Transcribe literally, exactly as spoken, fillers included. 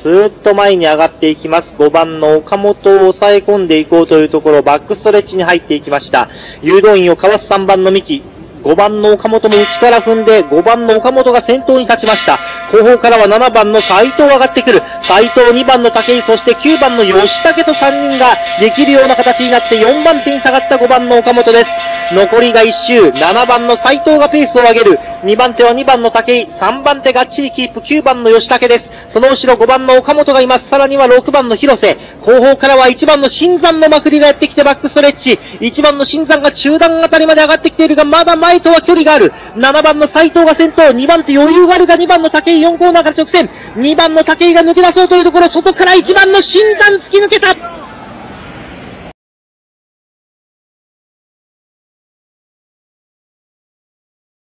スーッと前に上がっていきます。ごばんの岡本を抑え込んでいこうというところ、バックストレッチに入っていきました。誘導員をかわすさんばんの三木。ごばんの岡本も内から踏んで、ごばんの岡本が先頭に立ちました。後方からはななばんの斉藤上がってくる。斉藤にばんの武井、そしてきゅうばんの吉武とさんにんができるような形になってよんばん手に下がったごばんの岡本です。残りがいっ周、ななばんの斉藤がペースを上げる。にばん手はにばんの武井、さんばん手がっちりキープ、きゅうばんの吉武です。その後ろごばんの岡本がいます。さらにはろくばんの広瀬。後方からはいちばんの新山のまくりがやってきてバックストレッチ。いちばんの新山が中段あたりまで上がってきているが、まだ前とは距離がある。ななばんの斉藤が先頭、にばん手余裕があるがにばんの武井よんコーナーから直線。にばんの武井が抜け出そうというところ、外からいちばんの新山突き抜けた。